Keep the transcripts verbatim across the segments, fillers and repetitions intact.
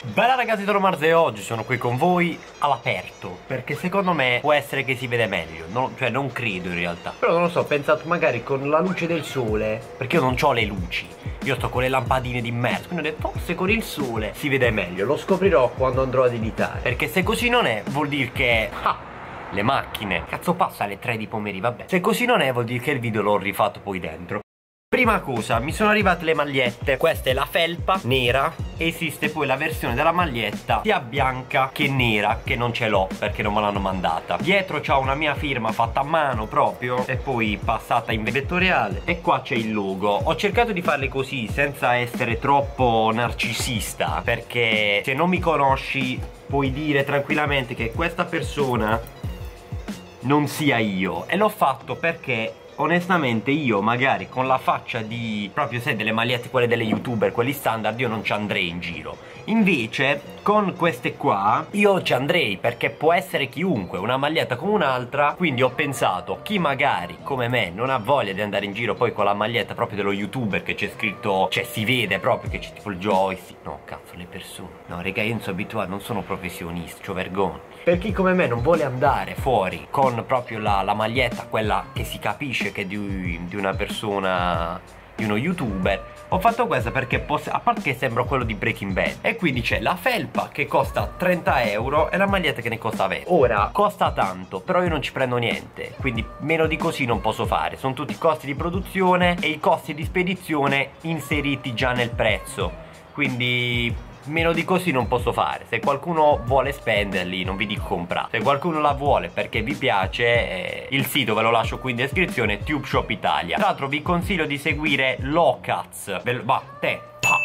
Bella ragazzi, sono Marzo e oggi sono qui con voi all'aperto, perché secondo me può essere che si vede meglio, no, cioè non credo in realtà. Però non lo so, ho pensato magari con la luce del sole, perché io non ho le luci, io sto con le lampadine di merda, quindi ho detto forse con il sole si vede meglio. Lo scoprirò quando andrò ad editare, perché se così non è vuol dire che ah, le macchine, cazzo passa alle tre di pomeriggio, vabbè. Se così non è vuol dire che il video l'ho rifatto poi dentro. Prima cosa, mi sono arrivate le magliette. Questa è la felpa nera. Esiste poi la versione della maglietta sia bianca che nera, che non ce l'ho perché non me l'hanno mandata. Dietro c'ho una mia firma fatta a mano proprio e poi passata in vettoriale. E qua c'è il logo. Ho cercato di farle così senza essere troppo narcisista, perché se non mi conosci puoi dire tranquillamente che questa persona non sia io. E l'ho fatto perché onestamente io magari con la faccia di proprio se delle magliette quelle delle youtuber, quelli standard, io non ci andrei in giro. Invece con queste qua io ci andrei, perché può essere chiunque, una maglietta come un'altra. Quindi ho pensato, chi magari come me non ha voglia di andare in giro poi con la maglietta proprio dello youtuber che c'è scritto, cioè si vede proprio che c'è tipo il joystick. No cazzo, le persone, no raga, io non sono abituato, non sono professionista, c'ho vergogna. Per chi come me non vuole andare fuori con proprio la, la maglietta, quella che si capisce che è di, di una persona, di uno youtuber, ho fatto questa perché a parte che sembra quello di Breaking Bad. E quindi c'è la felpa che costa trenta euro e la maglietta che ne costa venti. Ora costa tanto, però io non ci prendo niente, quindi meno di così non posso fare. Sono tutti i costi di produzione e i costi di spedizione inseriti già nel prezzo, quindi meno di così non posso fare. Se qualcuno vuole spenderli non vi dico comprare, se qualcuno la vuole perché vi piace, eh, il sito ve lo lascio qui in descrizione, Tube Shop Italia. Tra l'altro vi consiglio di seguire Locaz. Va, te, pa.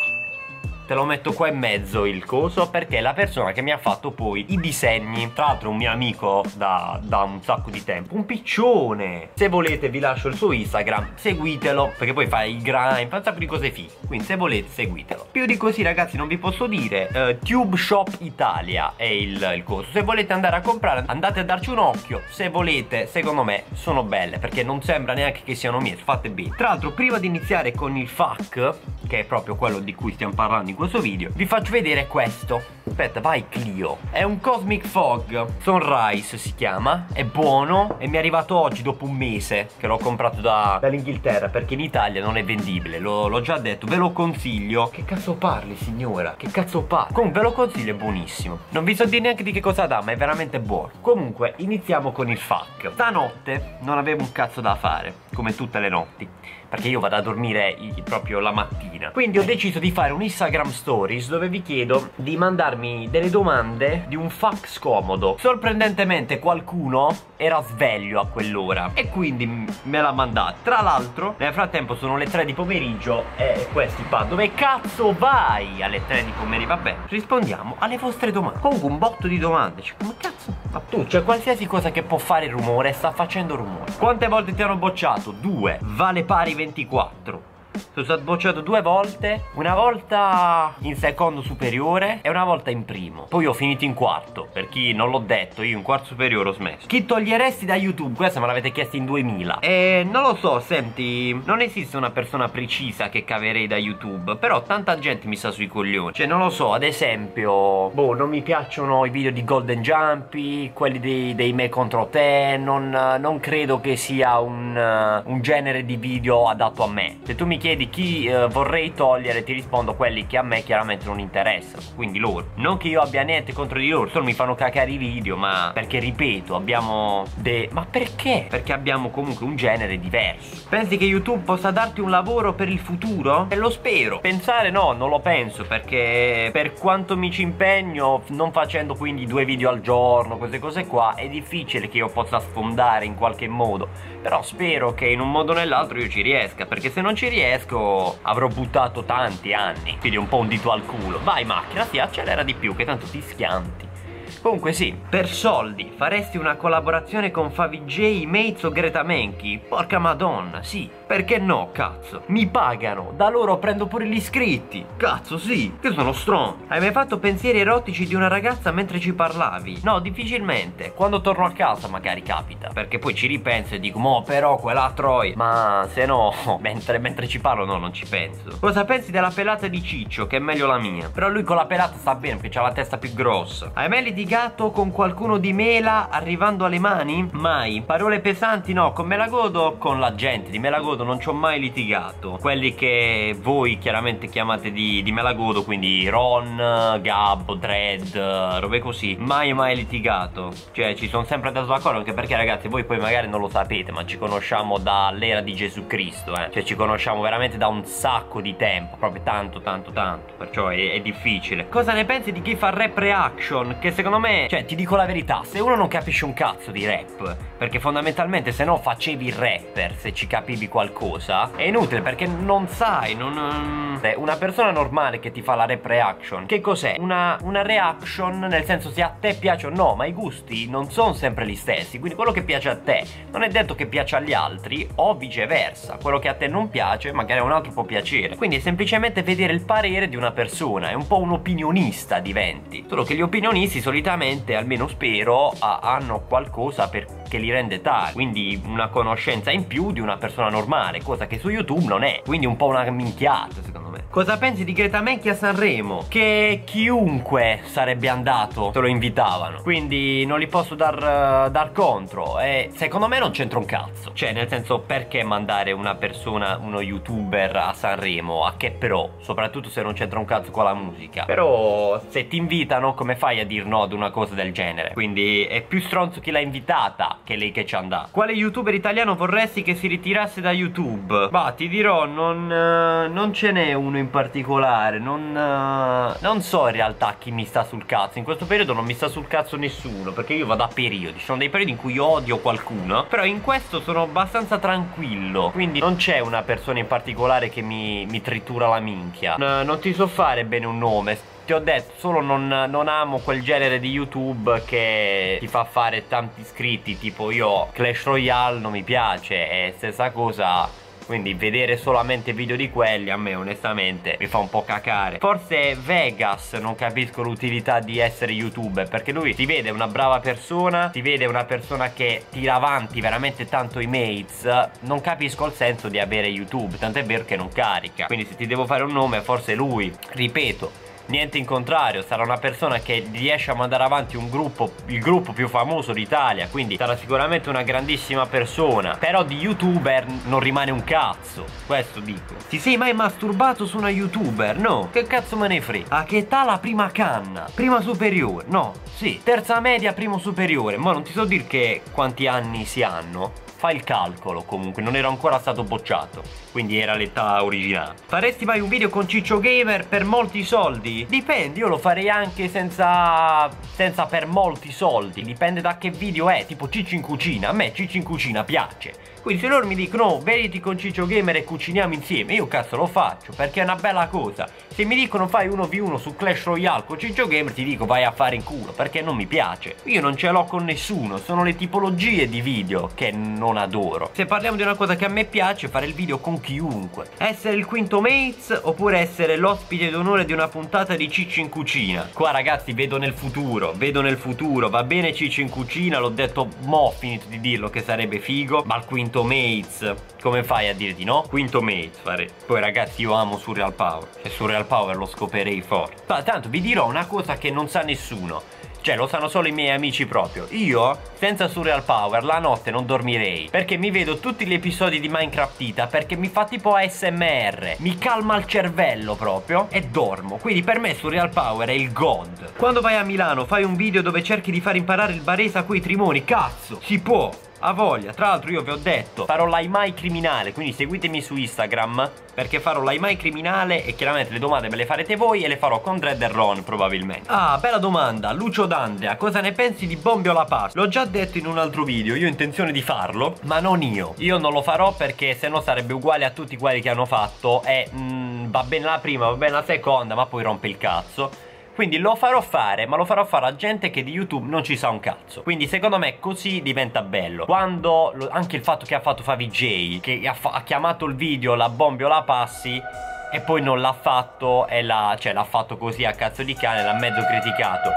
Te lo metto qua in mezzo il coso, perché è la persona che mi ha fatto poi i disegni. Tra l'altro un mio amico da, da un sacco di tempo, un piccione. Se volete vi lascio il suo Instagram, seguitelo, perché poi fa il grind, fa un sacco di cose fighe, quindi se volete seguitelo. Più di così ragazzi non vi posso dire. uh, Tube Shop Italia è il, il coso. Se volete andare a comprare andate a darci un occhio. Se volete, secondo me sono belle, perché non sembra neanche che siano mie, fatte bene. Tra l'altro prima di iniziare con il F A Q, che è proprio quello di cui stiamo parlando in questo video, vi faccio vedere questo. Aspetta, vai Clio. È un Cosmic Fog Sunrise si chiama. È buono e mi è arrivato oggi dopo un mese che l'ho comprato da, dall'Inghilterra, perché in Italia non è vendibile. L'ho già detto, ve lo consiglio. Che cazzo parli signora? Che cazzo parli? Comunque ve lo consiglio, è buonissimo. Non vi so dire neanche di che cosa dà, ma è veramente buono. Comunque iniziamo con il F A Q. Stanotte non avevo un cazzo da fare, come tutte le notti, perché io vado a dormire proprio la mattina. Quindi ho deciso di fare un Instagram Stories dove vi chiedo di mandarmi delle domande di un fax comodo. Sorprendentemente qualcuno era sveglio a quell'ora e quindi me l'ha mandata. Tra l'altro nel frattempo sono le tre di pomeriggio e questi pa, dove cazzo vai alle tre di pomeriggio? Vabbè, rispondiamo alle vostre domande. Comunque un botto di domande, cioè, come cazzo? Ma tu, cioè qualsiasi cosa che può fare rumore sta facendo rumore. Quante volte ti hanno bocciato? Due. Vale pari ventiquattro. Sono stato bocciato due volte, una volta in secondo superiore e una volta in primo. Poi ho finito in quarto, per chi non l'ho detto, io in quarto superiore ho smesso. Chi toglieresti da YouTube? Questa me l'avete chiesto in duemila. E non lo so, senti, non esiste una persona precisa che caverei da YouTube, però tanta gente mi sta sui coglioni. Cioè non lo so, ad esempio, boh, non mi piacciono i video di Golden Jumpy, quelli dei, dei me contro te. Non, non credo che sia un, un genere di video adatto a me. Se tu mi chiedi chi eh, vorrei togliere, ti rispondo quelli che a me chiaramente non interessano, quindi loro. Non che io abbia niente contro di loro, solo mi fanno cacare i video, ma perché ripeto, abbiamo de... ma perché? Perché abbiamo comunque un genere diverso. Pensi che YouTube possa darti un lavoro per il futuro? E lo spero. Pensare no, non lo penso, perché per quanto mi ci impegno, non facendo quindi due video al giorno, queste cose qua, è difficile che io possa sfondare in qualche modo. Però spero che in un modo o nell'altro io ci riesca, perché se non ci riesco avrò buttato tanti anni, quindi un po' un dito al culo. Vai macchina, si accelera di più che tanto ti schianti. Comunque sì, per soldi faresti una collaborazione con Favij, Mates o Greta Menchi? Porca madonna, sì, perché no, cazzo? Mi pagano, da loro prendo pure gli iscritti. Cazzo sì, che sono strong. Hai mai fatto pensieri erotici di una ragazza mentre ci parlavi? No, difficilmente. Quando torno a casa magari capita, perché poi ci ripenso e dico, mo però quella troia. Ma se no, mentre, mentre ci parlo no, non ci penso. Cosa pensi della pelata di Ciccio, che è meglio la mia? Però lui con la pelata sta bene perché c'ha la testa più grossa. Hai mai litigato con qualcuno di Mela arrivando alle mani? Mai. Parole pesanti no, con Melagodo, con la gente di Melagodo non ci ho mai litigato. Quelli che voi chiaramente chiamate di, di Melagodo, quindi Ron, Gabbo, Dredd, robe così, mai mai litigato. Cioè ci sono sempre andato d'accordo, anche perché ragazzi voi poi magari non lo sapete, ma ci conosciamo dall'era di Gesù Cristo, eh. Cioè ci conosciamo veramente da un sacco di tempo, proprio tanto tanto tanto. Perciò è, è difficile. Cosa ne pensi di chi fa rap reaction? Che secondo me, cioè ti dico la verità, se uno non capisce un cazzo di rap, perché fondamentalmente se no facevi il rapper, se ci capivi qualcosa, è inutile perché non sai, non... Una persona normale che ti fa la rap reaction, che cos'è? Una, una reaction nel senso se a te piace o no, ma i gusti non sono sempre gli stessi, quindi quello che piace a te non è detto che piace agli altri o viceversa, quello che a te non piace magari a un altro può piacere, quindi è semplicemente vedere il parere di una persona, è un po' un opinionista diventi, solo che gli opinionisti solitamente, almeno spero, ha, hanno qualcosa per, che li rende tali, quindi una conoscenza in più di una persona normale, cosa che su YouTube non è, quindi un po' una minchiata secondo me. Cosa pensi di Greta Menchi a Sanremo? Che chiunque sarebbe andato se lo invitavano, quindi non li posso dar, uh, dar contro, e secondo me non c'entra un cazzo, cioè nel senso, perché mandare una persona, uno youtuber a Sanremo, a che però, soprattutto se non c'entra un cazzo con la musica. Però se ti invitano come fai a dir no ad una cosa del genere? Quindi è più stronzo chi l'ha invitata che lei che ci andà. Quale youtuber italiano vorresti che si ritirasse da YouTube? Bah, ti dirò, non, uh, non ce n'è uno in particolare, non, uh, non so in realtà chi mi sta sul cazzo. In questo periodo non mi sta sul cazzo nessuno, perché io vado a periodi, ci sono dei periodi in cui odio qualcuno, però in questo sono abbastanza tranquillo, quindi non c'è una persona in particolare che mi, mi tritura la minchia. N non ti so fare bene un nome, ti ho detto, solo non, non amo quel genere di YouTube che ti fa fare tanti iscritti, tipo io Clash Royale non mi piace, è stessa cosa. Quindi vedere solamente video di quelli a me onestamente mi fa un po' cacare. Forse Vegas non capisco l'utilità di essere youtuber, perché lui si vede una brava persona, si vede una persona che tira avanti veramente tanto i mates. Non capisco il senso di avere YouTube, tant'è vero che non carica. Quindi se ti devo fare un nome forse lui. Ripeto, niente in contrario, sarà una persona che riesce a mandare avanti un gruppo, il gruppo più famoso d'Italia, quindi sarà sicuramente una grandissima persona. Però di youtuber non rimane un cazzo, questo dico. Ti sei mai masturbato su una youtuber? No, che cazzo me ne frega. A che età la prima canna? Prima superiore? No, sì, terza media, primo superiore. Ma non ti so dire che quanti anni si hanno. Fai il calcolo, comunque non ero ancora stato bocciato, quindi era l'età originale. Faresti mai un video con Ciccio Gamer per molti soldi? Dipende, io lo farei anche senza senza per molti soldi, dipende da che video è, tipo Ciccio in cucina. A me Ciccio in cucina piace, quindi se loro mi dicono no, veniti con Ciccio Gamer e cuciniamo insieme, io cazzo lo faccio, perché è una bella cosa. Se mi dicono fai uno vu uno su Clash Royale con Ciccio Gamer, ti dico vai a fare in culo, perché non mi piace. Io non ce l'ho con nessuno, sono le tipologie di video che non adoro. Se parliamo di una cosa che a me piace, fare il video con chiunque, essere il quinto mates oppure essere l'ospite d'onore di una puntata di Ciccio in cucina. Qua ragazzi vedo nel futuro, vedo nel futuro, va bene Ciccio in cucina, l'ho detto, mo ho finito di dirlo che sarebbe figo, ma il quinto mates, come fai a dire di no? Quinto mates fare. Poi ragazzi io amo Surreal Power, e Surreal Power lo scoperei forte. Ma tanto vi dirò una cosa che non sa nessuno, cioè lo sanno solo i miei amici proprio. Io senza Surreal Power la notte non dormirei, perché mi vedo tutti gli episodi di Minecraftita, perché mi fa tipo A S M R, mi calma il cervello proprio e dormo. Quindi per me Surreal Power è il god. Quando vai a Milano fai un video dove cerchi di far imparare il barese a quei trimoni? Cazzo, si può, a voglia. Tra l'altro io vi ho detto, farò l'Aimai criminale, quindi seguitemi su Instagram, perché farò l'Aimai criminale e chiaramente le domande me le farete voi e le farò con Dredd e Ron probabilmente. Ah, bella domanda, Lucio D'Andrea, cosa ne pensi di Bombio la pasta? L'ho già detto in un altro video, io ho intenzione di farlo, ma non io. Io non lo farò perché sennò sarebbe uguale a tutti quelli che hanno fatto e mm, va bene la prima, va bene la seconda, ma poi rompe il cazzo. Quindi lo farò fare, ma lo farò fare a gente che di YouTube non ci sa un cazzo. Quindi secondo me così diventa bello. Quando lo, anche il fatto che ha fatto Favij, che ha, ha chiamato il video La bombi o la passi e poi non l'ha fatto e l'ha, cioè l'ha fatto così a cazzo di cane, l'ha mezzo criticato.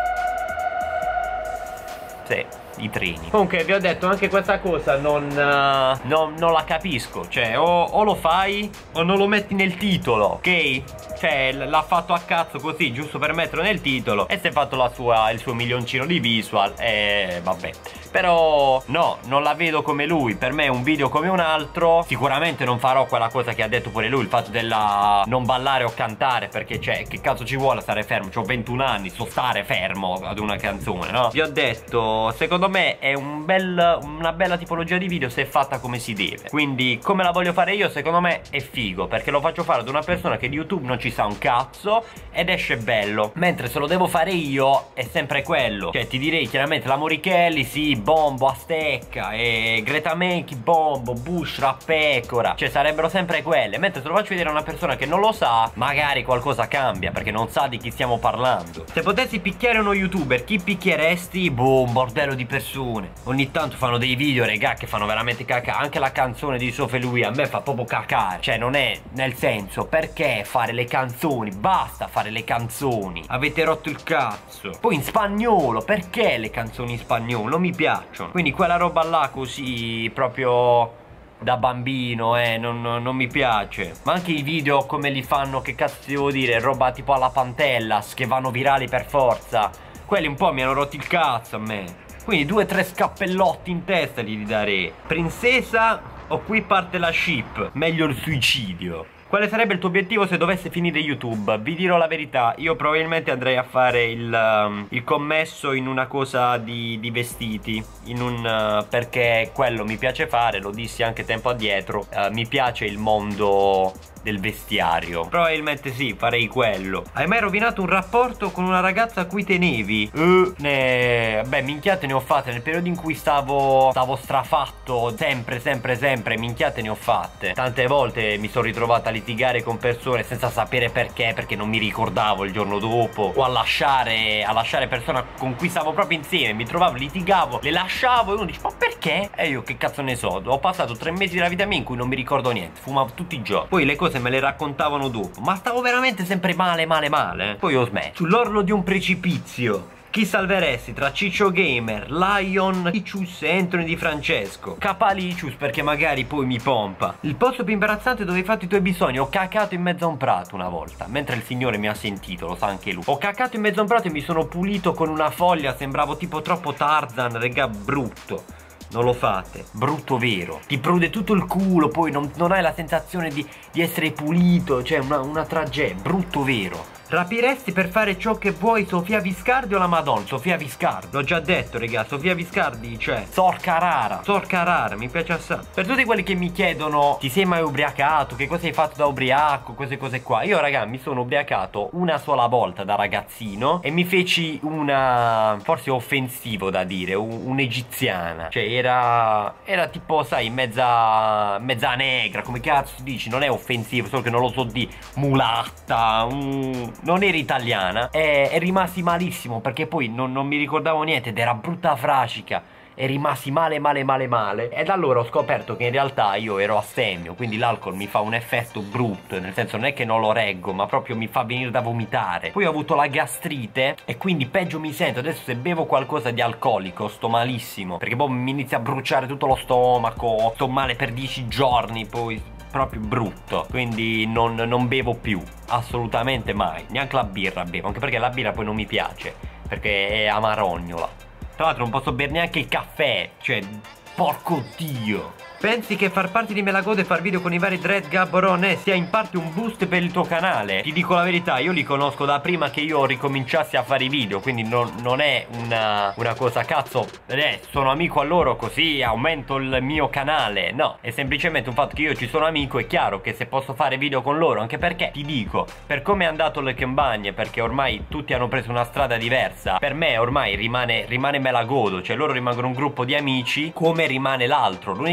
Sì, i treni. Comunque vi ho detto anche questa cosa non, uh, non, non la capisco. Cioè o, o lo fai o non lo metti nel titolo, ok? Cioè l'ha fatto a cazzo così, giusto per metterlo nel titolo, e si è fatto la sua, il suo milioncino di visual. E vabbè. Però no, non la vedo come lui. Per me è un video come un altro. Sicuramente non farò quella cosa che ha detto pure lui, il fatto della non ballare o cantare, perché cioè che cazzo ci vuole stare fermo? C'ho ventuno anni, so stare fermo ad una canzone, no? Vi ho detto, secondo me è un bel, una bella tipologia di video se è fatta come si deve. Quindi come la voglio fare io, secondo me è figo, perché lo faccio fare ad una persona che di YouTube non ci sa un cazzo ed esce bello. Mentre se lo devo fare io è sempre quello. Cioè ti direi chiaramente la Morichelli, sì, Bombo a stecca, e Greta Menchi, Bombo, Bushra, Pecora. Cioè sarebbero sempre quelle. Mentre se lo faccio vedere a una persona che non lo sa, magari qualcosa cambia, perché non sa di chi stiamo parlando. Se potessi picchiare uno youtuber, chi picchieresti? Boh, un bordello di persone. Ogni tanto fanno dei video, regà, che fanno veramente cacare. Anche la canzone di Sofia Lui a me fa proprio cacare. Cioè non è, nel senso, perché fare le canzoni? Basta fare le canzoni. Avete rotto il cazzo. Poi in spagnolo, perché le canzoni in spagnolo? Non mi piacciono. Quindi quella roba là così proprio da bambino, eh, non, non, non mi piace. Ma anche i video come li fanno, che cazzo ti devo dire, roba tipo alla Pantellas, che vanno virali per forza. Quelli un po' mi hanno rotto il cazzo a me. Quindi due o tre scappellotti in testa gli darei. Princesa o qui parte la ship? Meglio il suicidio. Quale sarebbe il tuo obiettivo se dovesse finire YouTube? Vi dirò la verità, io probabilmente andrei a fare il, um, il commesso in una cosa di, di vestiti, in un, uh, perché quello mi piace fare, lo dissi anche tempo addietro, uh, mi piace il mondo del vestiario. Probabilmente sì, farei quello. Hai mai rovinato un rapporto con una ragazza a cui tenevi? Uh, ne... Beh, minchiate ne ho fatte. Nel periodo in cui stavo Stavo strafatto, sempre, sempre, sempre, minchiate ne ho fatte. Tante volte mi sono ritrovato a litigare con persone senza sapere perché, perché non mi ricordavo il giorno dopo, o a lasciare A lasciare persone con cui stavo proprio insieme. Mi trovavo, litigavo, le lasciavo e uno dice ma perché? E io che cazzo ne so. Ho passato tre mesi della vita mia in cui non mi ricordo niente, fumavo tutti i giorni. Poi le cose me le raccontavano dopo, ma stavo veramente sempre male male male. Poi ho smesso. Sull'orlo di un precipizio, chi salveresti tra Ciccio Gamer, Lion, Licious e Anthony Di Francesco? Capalicious, perché magari poi mi pompa. Il posto più imbarazzante dove hai fatto i tuoi bisogni? Ho cacato in mezzo a un prato una volta, mentre il signore mi ha sentito, lo sa anche lui. Ho cacato in mezzo a un prato e mi sono pulito con una foglia, sembravo tipo troppo Tarzan, regà, brutto. Non lo fate, brutto vero. Ti prude tutto il culo, poi non, non hai la sensazione di, di essere pulito. Cioè una, una tragedia, brutto vero. Rapiresti per fare ciò che vuoi Sofia Viscardi o la Madonna? Sofia Viscardi, l'ho già detto raga, Sofia Viscardi, cioè Sorca rara, Sorca rara, mi piace assai. Per tutti quelli che mi chiedono ti sei mai ubriacato, che cosa hai fatto da ubriaco, queste cose qua, io raga mi sono ubriacato una sola volta da ragazzino e mi feci una, forse offensivo da dire, un'egiziana. Cioè era era tipo sai mezza mezza negra, come cazzo si dici, non è offensivo, solo che non lo so di mulatta, un... non era italiana, e, e rimasi malissimo perché poi non, non mi ricordavo niente ed era brutta frascica e rimasi male male male male. Ed allora ho scoperto che in realtà io ero astemio, quindi l'alcol mi fa un effetto brutto, nel senso non è che non lo reggo, ma proprio mi fa venire da vomitare. Poi ho avuto la gastrite e quindi peggio mi sento. Adesso se bevo qualcosa di alcolico sto malissimo, perché poi mi inizia a bruciare tutto lo stomaco, sto male per dieci giorni, poi proprio brutto. Quindi non, non bevo più, assolutamente mai. Neanche la birra bevo, anche perché la birra poi non mi piace, perché è amarognola. Tra l'altro non posso bere neanche il caffè, cioè, porco dio. Pensi che far parte di Melagode e far video con i vari Dread Gabborone sia in parte un boost per il tuo canale? Ti dico la verità, io li conosco da prima che io ricominciassi a fare i video, quindi non, non è una, una cosa cazzo, eh, sono amico a loro così aumento il mio canale. No, è semplicemente un fatto che io ci sono amico, è chiaro che se posso fare video con loro, anche perché ti dico, per come è andato le campagne, perché ormai tutti hanno preso una strada diversa, per me ormai rimane, rimane Melagodo, cioè loro rimangono un gruppo di amici come rimane l'altro. L'unica cosa che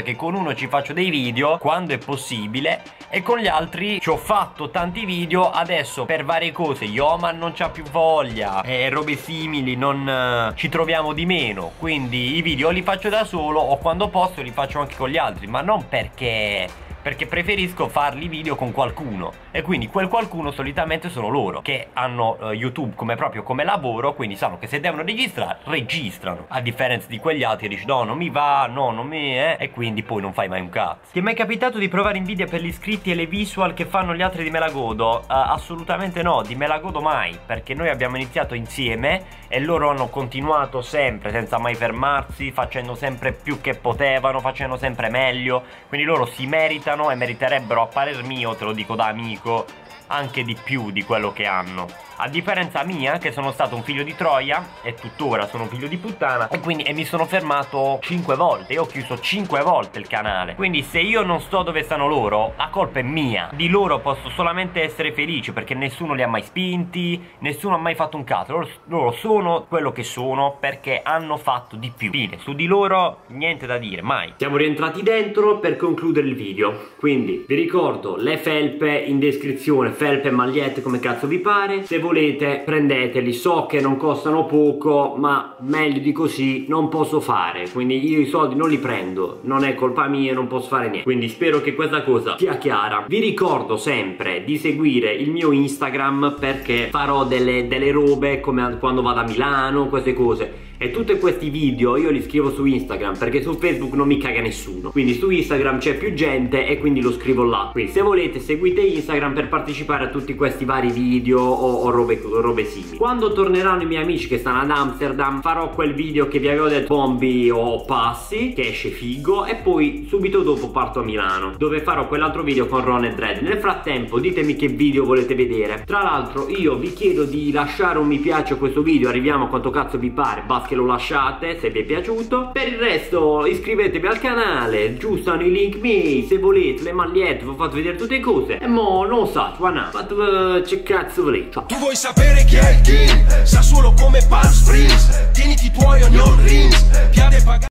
che con uno ci faccio dei video quando è possibile e con gli altri ci ho fatto tanti video. Adesso per varie cose Yoman non c'ha più voglia e robe simili, non uh, ci troviamo di meno, quindi i video li faccio da solo o quando posso li faccio anche con gli altri, ma non perché perché preferisco farli video con qualcuno, e quindi quel qualcuno solitamente sono loro che hanno uh, YouTube come proprio come lavoro, quindi sanno che se devono registrare registrano, a differenza di quegli altri che dici no non mi va, no non mi eh, e quindi poi non fai mai un cazzo. Ti è mai capitato di provare Nvidia per gli iscritti e le visual che fanno gli altri di Melagodo? Uh, assolutamente no, di Melagodo mai, perché noi abbiamo iniziato insieme e loro hanno continuato sempre senza mai fermarsi, facendo sempre più che potevano, facendo sempre meglio, quindi loro si meritano e meriterebbero, a parer mio, te lo dico da amico, anche di più di quello che hanno. A differenza mia, che sono stato un figlio di Troia e tuttora sono un figlio di puttana, e quindi e mi sono fermato cinque volte. Io ho chiuso cinque volte il canale. Quindi se io non sto dove stanno loro, la colpa è mia. Di loro posso solamente essere felice, perché nessuno li ha mai spinti, nessuno ha mai fatto un cazzo. Loro, loro sono quello che sono perché hanno fatto di più. Fine. Su di loro niente da dire, mai. Siamo rientrati dentro per concludere il video. Quindi vi ricordo le felpe in descrizione, felpe e magliette come cazzo vi pare. Se volete prendeteli, so che non costano poco, ma meglio di così non posso fare, quindi io i soldi non li prendo, non è colpa mia, non posso fare niente, quindi spero che questa cosa sia chiara. Vi ricordo sempre di seguire il mio Instagram, perché farò delle, delle robe come quando vado a Milano, queste cose, e tutti questi video io li scrivo su Instagram, perché su Facebook non mi caga nessuno, quindi su Instagram c'è più gente e quindi lo scrivo là. Quindi se volete seguite Instagram per partecipare a tutti questi vari video o, o robe, robe simili. Quando torneranno i miei amici che stanno ad Amsterdam farò quel video che vi avevo detto, bombi o passi, che esce figo, e poi subito dopo parto a Milano, dove farò quell'altro video con Ron e Dredd. Nel frattempo ditemi che video volete vedere. Tra l'altro io vi chiedo di lasciare un mi piace a questo video, arriviamo a quanto cazzo vi pare, basta che lo lasciate se vi è piaciuto. Per il resto iscrivetevi al canale, giù stanno i link miei, se volete le magliette, vi ho fatto vedere tutte le cose. E mo non so, guarda, ma che cazzo volete? Tu vuoi sapere chi è il king? Sa solo come Palm Springs. Tieniti tuoi ogni rings. Piade pagato.